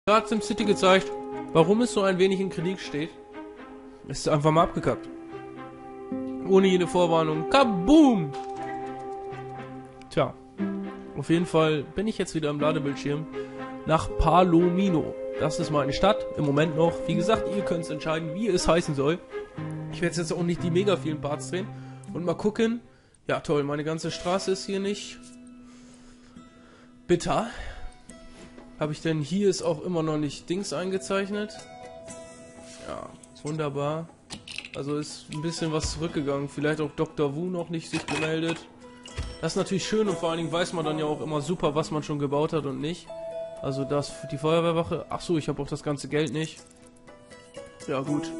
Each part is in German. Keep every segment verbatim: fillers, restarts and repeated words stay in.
Gerade SimCity gezeigt, warum es so ein wenig in Kritik steht. Ist einfach mal abgekackt. Ohne jede Vorwarnung. Kaboom! Tja. Auf jeden Fall bin ich jetzt wieder am Ladebildschirm nach Palomino. Das ist meine Stadt. Im Moment noch. Wie gesagt, ihr könnt es entscheiden, wie es heißen soll. Ich werde jetzt auch nicht die mega vielen Parts drehen. Und mal gucken. Ja, toll. Meine ganze Straße ist hier nicht bitter. Habe ich denn hier ist auch immer noch nicht Dings eingezeichnet? Ja, wunderbar. Also ist ein bisschen was zurückgegangen. Vielleicht auch Doktor Wu noch nicht sich gemeldet. Das ist natürlich schön und vor allen Dingen weiß man dann ja auch immer super, was man schon gebaut hat und nicht. Also das für die Feuerwehrwache. Ach so, ich habe auch das ganze Geld nicht. Ja gut.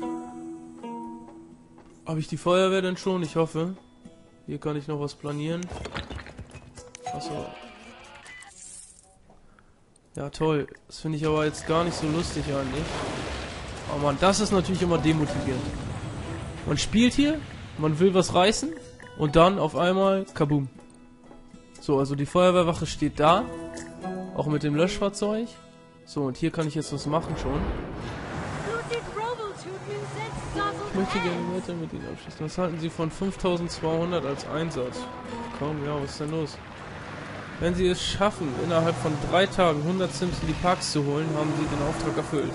Habe ich die Feuerwehr denn schon? Ich hoffe. Hier kann ich noch was planieren. Achso. Ja, toll. Das finde ich aber jetzt gar nicht so lustig eigentlich. Oh Mann, das ist natürlich immer demotivierend. Man spielt hier, man will was reißen und dann auf einmal kaboom. So, also die Feuerwehrwache steht da. Auch mit dem Löschfahrzeug. So, und hier kann ich jetzt was machen schon. Ich möchte gerne weiter mit Ihnen abschließen. Was halten Sie von fünftausendzweihundert als Einsatz? Komm, ja, was ist denn los? Wenn Sie es schaffen, innerhalb von drei Tagen hundert Sims in die Parks zu holen, haben Sie den Auftrag erfüllt.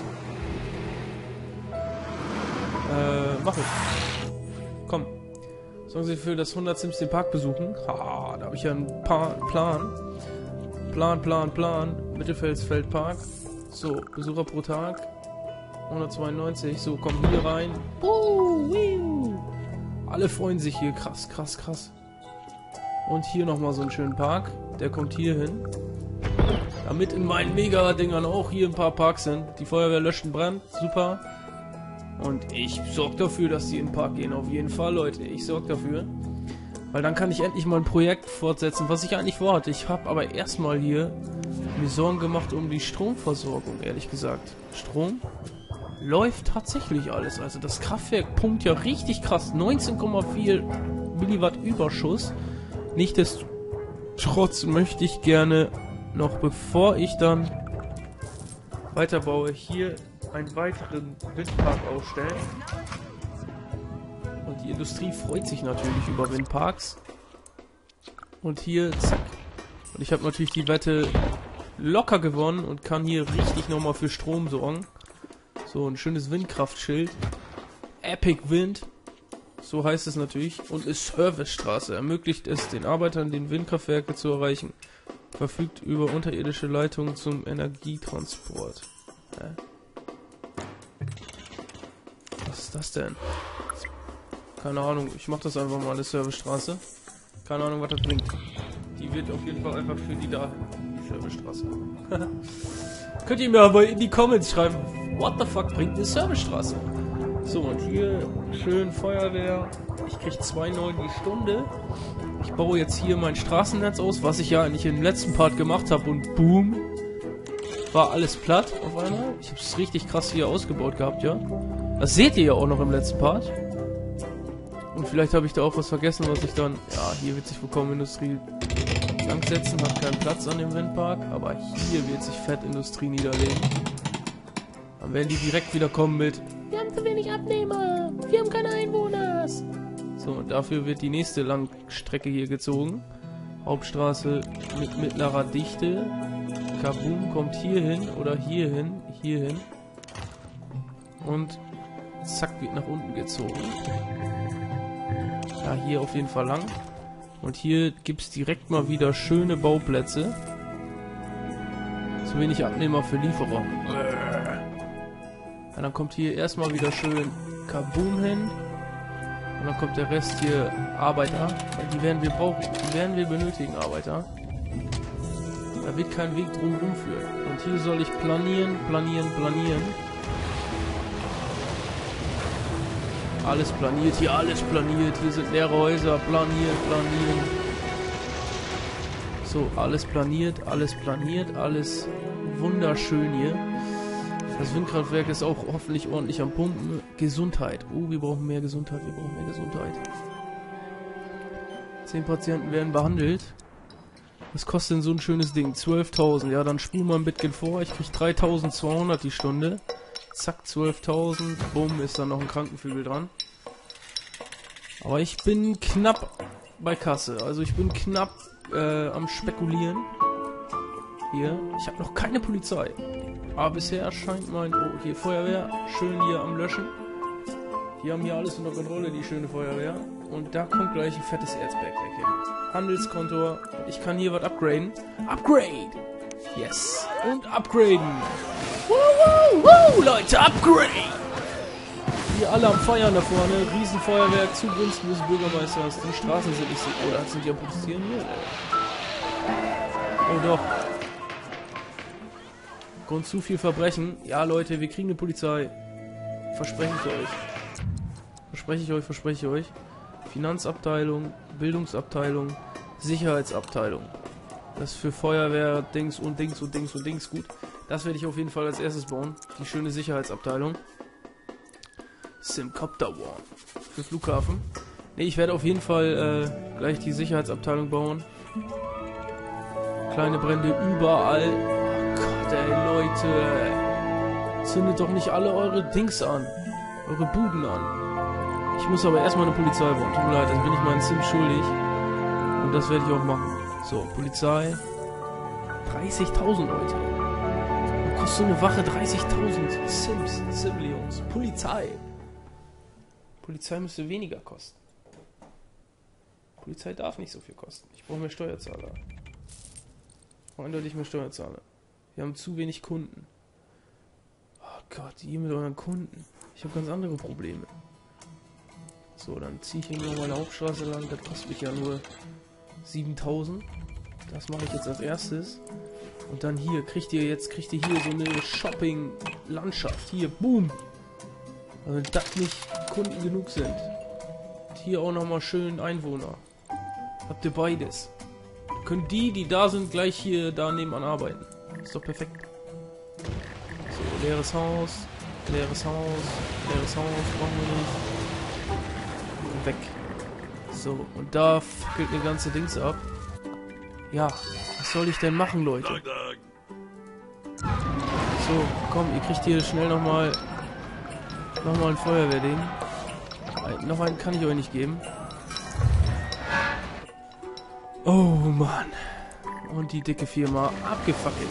Äh, mach ich. Komm. Sorgen Sie für das hundert Sims den Park besuchen. Haha, da habe ich ja einen pa Plan. Plan, Plan, Plan. Mittelfeldsfeldpark. So, Besucher pro Tag. hundertzweiundneunzig. So, komm hier rein. Uh, wiu. Alle freuen sich hier. Krass, krass, krass. Und hier nochmal so einen schönen Park. Der kommt hier hin. Damit in meinen Mega-Dingern auch hier ein paar Parks sind. Die Feuerwehr löscht einen Brand. Super. Und ich sorge dafür, dass die in den Park gehen. Auf jeden Fall, Leute. Ich sorge dafür. Weil dann kann ich endlich mal ein Projekt fortsetzen, was ich eigentlich vorhatte. Ich habe aber erstmal hier mir Sorgen gemacht um die Stromversorgung, ehrlich gesagt. Strom läuft tatsächlich alles. Also das Kraftwerk pumpt ja richtig krass. neunzehn Komma vier Milliwatt Überschuss. Nichtsdestotrotz möchte ich gerne noch, bevor ich dann weiterbaue, hier einen weiteren Windpark aufstellen. Und die Industrie freut sich natürlich über Windparks. Und hier, zack. Und ich habe natürlich die Wette locker gewonnen und kann hier richtig nochmal für Strom sorgen. So, ein schönes Windkraftschild. Epic Wind. So heißt es natürlich. Und ist Servicestraße. Ermöglicht es den Arbeitern, den Windkraftwerke zu erreichen. Verfügt über unterirdische Leitungen zum Energietransport. Hä? Was ist das denn? Keine Ahnung. Ich mach das einfach mal eine Servicestraße. Keine Ahnung, was das bringt. Die wird auf jeden Fall einfach für die da. Die Servicestraße. Könnt ihr mir aber in die Comments schreiben. What the fuck bringt eine Servicestraße? So, und hier schön Feuerwehr. Ich krieg zwei Euro neun die Stunde. Ich baue jetzt hier mein Straßennetz aus, was ich ja eigentlich im letzten Part gemacht habe. Und boom, war alles platt auf einmal. Ich habe es richtig krass hier ausgebaut gehabt, ja. Das seht ihr ja auch noch im letzten Part. Und vielleicht habe ich da auch was vergessen, was ich dann... Ja, hier wird sich willkommen Industrie langsetzen, hat keinen Platz an dem Windpark. Aber hier wird sich Fettindustrie niederlegen. Dann werden die direkt wieder kommen mit... Wir haben zu wenig Abnehmer, wir haben keine Einwohner. So, und dafür wird die nächste Langstrecke hier gezogen. Hauptstraße mit mittlerer Dichte. Kaboom kommt hier hin oder hier hin, hier hin. Und zack, wird nach unten gezogen. Ja, hier auf jeden Fall lang. Und hier gibt es direkt mal wieder schöne Bauplätze. Zu wenig Abnehmer für Lieferer. Ja, dann kommt hier erstmal wieder schön Kaboom hin. Und dann kommt der Rest hier Arbeiter. Weil die werden wir brauchen, die werden wir benötigen, Arbeiter. Da wird kein Weg drum rumführen. Und hier soll ich planieren, planieren, planieren. Alles planiert, hier alles planiert. Hier sind leere Häuser, planiert, planieren. So, alles planiert, alles planiert, alles wunderschön hier. Das Windkraftwerk ist auch hoffentlich ordentlich am Pumpen. Gesundheit. Oh, wir brauchen mehr Gesundheit, wir brauchen mehr Gesundheit. Zehn Patienten werden behandelt. Was kostet denn so ein schönes Ding? zwölftausend. Ja, dann spul mal ein bisschen vor. Ich krieg dreitausendzweihundert die Stunde. Zack, zwölftausend. Bumm, ist dann noch ein Krankenflügel dran. Aber ich bin knapp bei Kasse. Also ich bin knapp äh, am Spekulieren. Hier. Ich habe noch keine Polizei. Aber bisher scheint mein... Oh, hier Feuerwehr. Schön hier am Löschen. Die haben hier alles unter Kontrolle, die schöne Feuerwehr. Und da kommt gleich ein fettes Erzberg weg hin. Handelskontor. Ich kann hier was upgraden. Upgrade! Yes. Und upgraden. Woo, woo, woo, Leute, upgrade! Hier alle am Feiern da vorne. Riesenfeuerwerk zugunsten des Bürgermeisters. Die Straßen sind nicht so... Oder sind die am Protestieren hier? Oh doch. Grund zu viel Verbrechen. Ja, Leute, wir kriegen eine Polizei. Verspreche ich euch. Verspreche ich euch, verspreche ich euch. Finanzabteilung, Bildungsabteilung, Sicherheitsabteilung. Das ist für Feuerwehr, Dings und Dings und Dings und Dings gut. Das werde ich auf jeden Fall als erstes bauen. Die schöne Sicherheitsabteilung. Simcopter One. Für Flughafen. Ne, ich werde auf jeden Fall äh, gleich die Sicherheitsabteilung bauen. Kleine Brände überall. Oh Gott, ey, Leute. Zündet doch nicht alle eure Dings an. Eure Buden an. Ich muss aber erstmal eine Polizei bauen. Tut mir leid, das bin ich meinen Sims schuldig. Und das werde ich auch machen. So, Polizei. dreißigtausend, Leute. Was kostet so eine Wache dreißigtausend? Sims, Sim-Jungs. Polizei. Polizei müsste weniger kosten. Polizei darf nicht so viel kosten. Ich brauche mehr Steuerzahler. Ich brauche eindeutig mehr Steuerzahler. Wir haben zu wenig Kunden. Oh Gott, ihr mit euren Kunden. Ich habe ganz andere Probleme. So, dann ziehe ich hier nur meine Hauptstraße lang. Das kostet mich ja nur siebentausend. Das mache ich jetzt als erstes. Und dann hier, kriegt ihr jetzt, kriegt ihr hier so eine Shopping-Landschaft. Hier, boom! Also, wenn das nicht Kunden genug sind. Und hier auch nochmal schön Einwohner. Habt ihr beides. Können die, die da sind, gleich hier da nebenan arbeiten. Ist doch perfekt. So, leeres Haus, leeres Haus, leeres Haus, brauchen wir nicht. Weg. So, und da fackelt eine ganze Dings ab. Ja, was soll ich denn machen, Leute? So, komm, ihr kriegt hier schnell nochmal nochmal ein Feuerwehrding. Ein, noch einen kann ich euch nicht geben. Oh Mann. Und die dicke Firma abgefackelt.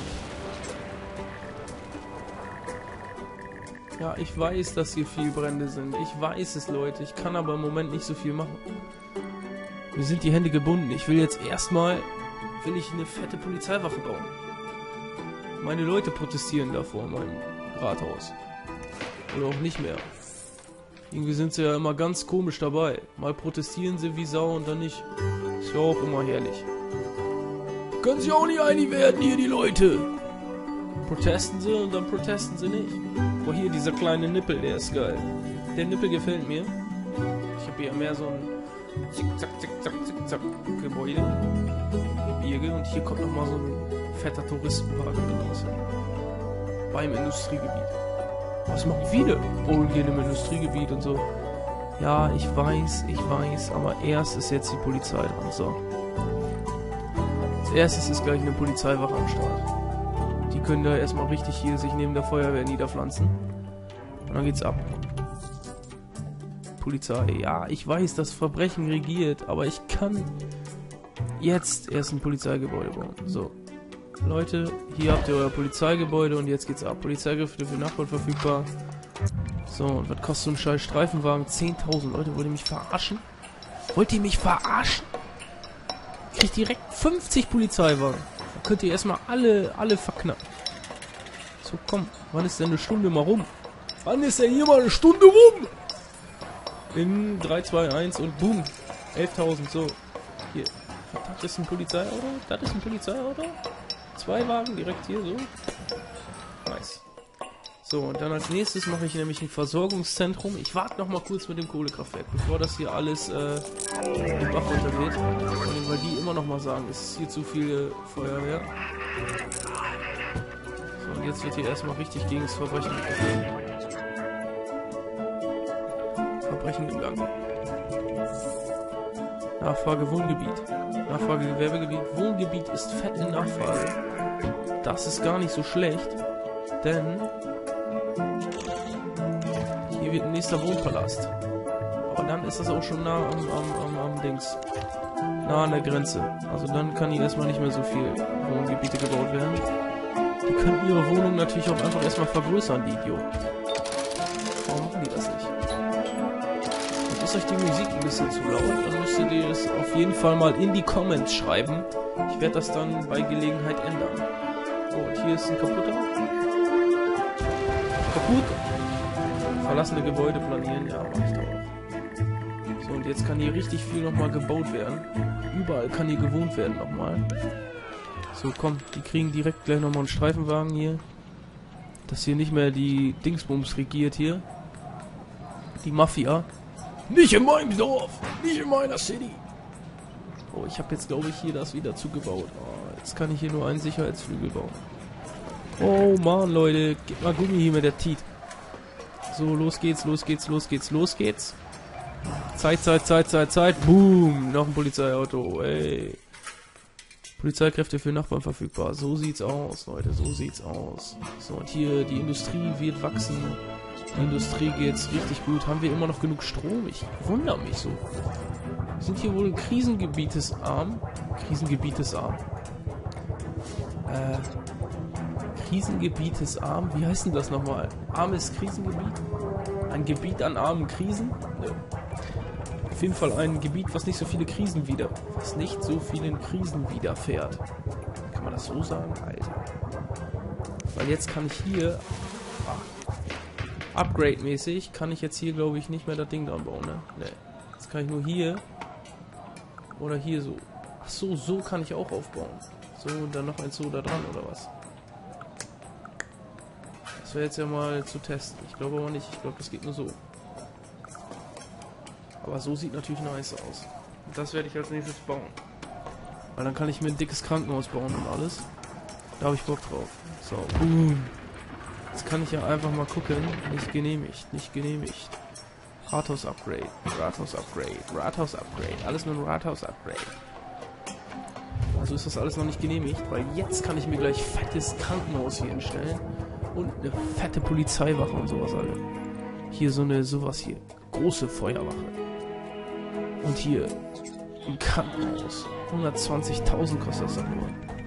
Ja, ich weiß, dass hier viel Brände sind. Ich weiß es, Leute. Ich kann aber im Moment nicht so viel machen. Mir sind die Hände gebunden. Ich will jetzt erstmal, will ich eine fette Polizeiwache bauen. Meine Leute protestieren da vor meinem Rathaus. Oder auch nicht mehr. Irgendwie sind sie ja immer ganz komisch dabei. Mal protestieren sie wie Sau und dann nicht. Ist ja auch immer herrlich. Können sie auch nicht einig werden hier, die Leute. Protesten sie und dann protesten sie nicht. Oh, hier dieser kleine Nippel, der ist geil. Der Nippel gefällt mir. Ich habe hier mehr so ein Zick-Zack, Zick-Zack, Zick-Zack Gebäude. Gebirge. Und hier kommt nochmal so ein fetter Touristenpark raus. Beim Industriegebiet. Was machen viele? Oh, hier im Industriegebiet und so. Ja, ich weiß, ich weiß. Aber erst ist jetzt die Polizei dran. So. Als erstes ist gleich eine Polizeiwache am Start. Die können da erstmal richtig hier sich neben der Feuerwehr niederpflanzen. Und dann geht's ab. Polizei. Ja, ich weiß, dass Verbrechen regiert, aber ich kann jetzt erst ein Polizeigebäude bauen. So. Leute, hier habt ihr euer Polizeigebäude und jetzt geht's ab. Polizeikräfte für Nachbarn verfügbar. So, und was kostet so ein scheiß Streifenwagen? zehntausend. Leute, wollt ihr mich verarschen? Wollt ihr mich verarschen? Ich krieg direkt fünfzig Polizeiwagen. Da könnt ihr erstmal alle, alle verknappen. So, komm. Wann ist denn eine Stunde mal rum? Wann ist denn hier mal eine Stunde rum? In drei, zwei, eins und boom. elftausend, so. Hier. Das ist ein Polizeiauto. Das ist ein Polizeiauto. Zwei Wagen direkt hier, so. Nice. So, und dann als nächstes mache ich nämlich ein Versorgungszentrum. Ich warte noch mal kurz mit dem Kohlekraftwerk, bevor das hier alles äh, den Bach runtergeht. Weil die immer noch mal sagen, es ist hier zu viel Feuerwehr. So, und jetzt wird hier erstmal richtig gegen das Verbrechen gekämpft. Verbrechen im Gang. Nachfrage Wohngebiet. Nachfrage Gewerbegebiet. Wohngebiet ist fett in Nachfrage. Das ist gar nicht so schlecht, denn hier wird ein nächster Wohnpalast. Aber dann ist das auch schon nah am, am, am, am Dings. Nah an der Grenze. Also dann kann hier erstmal nicht mehr so viel Wohngebiete gebaut werden. Die könnten ihre Wohnung natürlich auch einfach erstmal vergrößern, die Idioten. Warum machen die das nicht? Und ist euch die Musik ein bisschen zu laut, dann müsstet ihr es auf jeden Fall mal in die Comments schreiben. Ich werde das dann bei Gelegenheit ändern. Oh, und hier ist ein kaputter. Kaputt. Verlassene Gebäude planieren, ja, mach ich da auch. So, und jetzt kann hier richtig viel nochmal gebaut werden. Überall kann hier gewohnt werden nochmal. So, komm, die kriegen direkt gleich nochmal einen Streifenwagen hier. Dass hier nicht mehr die Dingsbums regiert hier. Die Mafia. Nicht in meinem Dorf! Nicht in meiner City! Oh, ich habe jetzt, glaube ich, hier das wieder zugebaut. Oh, jetzt kann ich hier nur einen Sicherheitsflügel bauen. Oh, Mann, Leute. Gebt mal Gummi hier mit der Tiet. So, los geht's, los geht's, los geht's, los geht's. Zeit, Zeit, Zeit, Zeit, Zeit. Boom! Noch ein Polizeiauto. Ey. Polizeikräfte für Nachbarn verfügbar. So sieht's aus, Leute. So sieht's aus. So, und hier, die Industrie wird wachsen. Die Industrie geht's richtig gut. Haben wir immer noch genug Strom? Ich wundere mich so. Wir sind hier wohl krisengebietesarm. Krisengebietesarm. Äh. Krisengebietesarm? Wie heißt denn das nochmal? Armes Krisengebiet? Ein Gebiet an armen Krisen? Nö. Auf jeden Fall ein Gebiet, was nicht so viele Krisen wieder, was nicht so vielen Krisen widerfährt. Kann man das so sagen? Alter. Weil jetzt kann ich hier, ah, Upgrade-mäßig, kann ich jetzt hier, glaube ich, nicht mehr das Ding dran bauen, ne? Ne. Jetzt kann ich nur hier oder hier so. Ach so, so kann ich auch aufbauen. So, und dann noch ein so da dran, oder was? Das wäre jetzt ja mal zu testen. Ich glaube aber nicht. Ich glaube, das geht nur so. Aber so sieht natürlich nice aus. Und das werde ich als nächstes bauen. Weil dann kann ich mir ein dickes Krankenhaus bauen und alles. Da habe ich Bock drauf. So, boom. Jetzt kann ich ja einfach mal gucken. Nicht genehmigt, nicht genehmigt. Rathaus-Upgrade, Rathaus-Upgrade, Rathaus-Upgrade. Alles nur ein Rathaus-Upgrade. Also ist das alles noch nicht genehmigt, weil jetzt kann ich mir gleich fettes Krankenhaus hier hinstellen. Und eine fette Polizeiwache und sowas alle. Hier so eine, sowas hier. Große Feuerwache. Und hier ein Krankenhaus. hundertzwanzigtausend kostet das dann nur.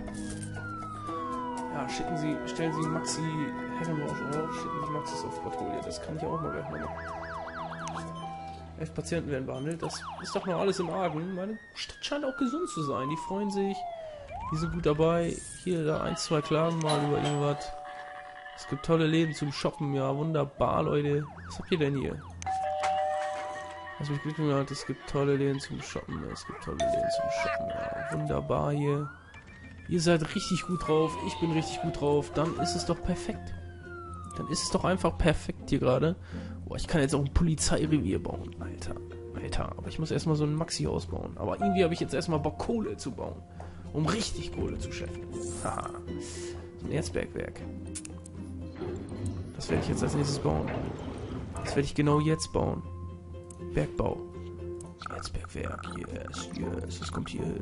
Ja, schicken Sie, stellen Sie Maxi Herrenrausch auf, schicken Sie Maxis auf Patrouille. Das kann ich auch mal gleich mal machen. Elf Patienten werden behandelt. Das ist doch noch alles im Argen. Meine Stadt scheint auch gesund zu sein. Die freuen sich. Die sind gut dabei. Hier, da ein, zwei klagen mal über irgendwas. Es gibt tolle Läden zum Shoppen. Ja, wunderbar, Leute. Was habt ihr denn hier? Was mich glücklich hat, es gibt tolle Läden zum Shoppen. Es gibt tolle Läden zum Shoppen. Ja, wunderbar hier. Ihr seid richtig gut drauf. Ich bin richtig gut drauf. Dann ist es doch perfekt. Dann ist es doch einfach perfekt hier gerade. Boah, ich kann jetzt auch ein Polizeirevier bauen. Alter. Alter. Aber ich muss erstmal so ein Maxi-Haus bauen. Aber irgendwie habe ich jetzt erstmal Bock, Kohle zu bauen. Um richtig Kohle zu scheffeln. Haha. So ein Erzbergwerk. Das werde ich jetzt als nächstes bauen. Das werde ich genau jetzt bauen. Bergbau. Erzbergwerk. Yes, yes. Das kommt hier hin.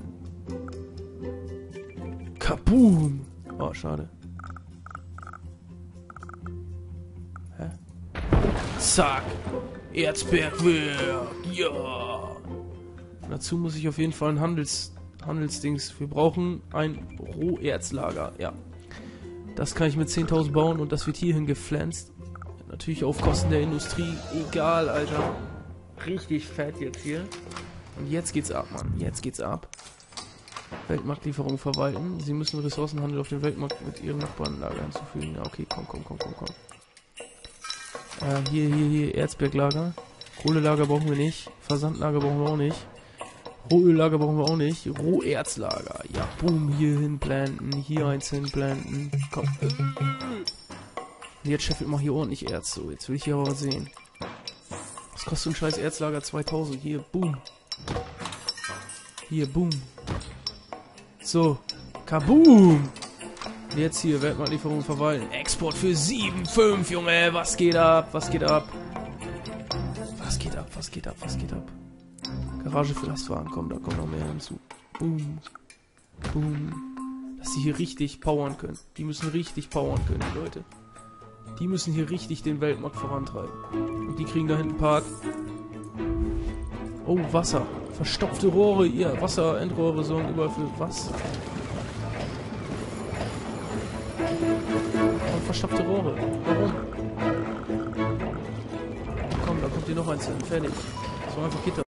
Kaboom! Oh, schade. Hä? Zack! Erzbergwerk! Ja! Dazu muss ich auf jeden Fall ein Handels, Handelsdings. Wir brauchen ein Roherzlager. Ja. Das kann ich mit zehntausend bauen und das wird hierhin gepflanzt. Natürlich auf Kosten der Industrie. Egal, Alter. Richtig fett jetzt hier. Und jetzt geht's ab, Mann. Jetzt geht's ab. Weltmarktlieferung verwalten. Sie müssen Ressourcenhandel auf dem Weltmarkt mit ihren Nachbarnlager hinzufügen. Ja, okay, komm, komm, komm, komm, komm. Äh, hier, hier, hier, Erzberglager. Kohlelager brauchen wir nicht. Versandlager brauchen wir auch nicht. Rohöllager brauchen wir auch nicht. Roherzlager. Ja, boom, hier hinplanten. Hier eins hinplanten. Komm. Und jetzt scheffelt mal hier ordentlich Erz. So, jetzt will ich hier aber was sehen. Was kostet ein scheiß Erzlager? zweitausend. Hier, boom. Hier, boom. So, kaboom! Jetzt hier, Weltmarktlieferung verwalten. Export für sieben Komma fünf, Junge! Was geht ab? Was geht ab? Was geht ab? Was geht ab? Was geht ab? Garage für Lastwagen, komm, da kommt noch mehr hinzu. Boom. Boom. Dass sie hier richtig powern können. Die müssen richtig powern können, die Leute. Die müssen hier richtig den Weltmarkt vorantreiben. Und die kriegen da hinten Part. Oh, Wasser. Verstopfte Rohre. Ja, Wasser, Endrohre sorgen überall für was? Und verstopfte Rohre. Warum? Komm, da kommt hier noch eins hin. Fertig. So einfach Gitter.